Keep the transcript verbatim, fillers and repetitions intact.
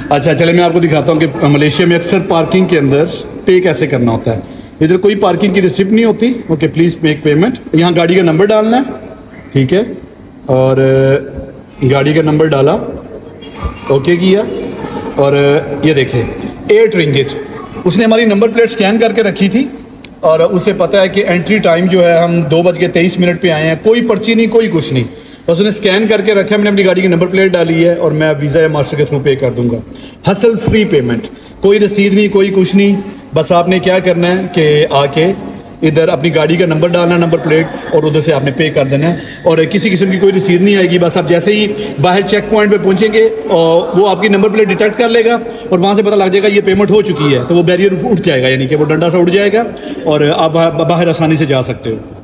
अच्छा चले मैं आपको दिखाता हूँ कि मलेशिया में अक्सर पार्किंग के अंदर पे कैसे करना होता है। इधर कोई पार्किंग की रिसिप्ट नहीं होती। Okay please make payment. यहाँ गाड़ी का नंबर डालना है, ठीक है, और गाड़ी का नंबर डाला, ओके किया, और ये देखें एट रिंगिट। उसने हमारी नंबर प्लेट स्कैन करके रखी थी और उसे पता है कि एंट्री टाइम जो है हम दो बज के तेईस मिनट पर आए हैं, कोई पर्ची नहीं कोई कुछ नहीं, बस उसने स्कैन करके रखा है। मैंने अपनी गाड़ी की नंबर प्लेट डाली है और मैं वीज़ा या मास्टर के थ्रू पे कर दूंगा। हसल फ्री पेमेंट, कोई रसीद नहीं कोई कुछ नहीं। बस आपने क्या करना है कि आके इधर अपनी गाड़ी का नंबर डालना, नंबर प्लेट, और उधर से आपने पे कर देना है और किसी किस्म की कोई रसीद नहीं आएगी। बस आप जैसे ही बाहर चेक पॉइंट पे पहुंचेंगे और वो आपकी नंबर प्लेट डिटेक्ट कर लेगा और वहाँ से पता लग जाएगा ये पेमेंट हो चुकी है, तो वो बैरियर उठ जाएगा, यानी कि वो डंडा सा उठ जाएगा और आप बाहर आसानी से जा सकते हो।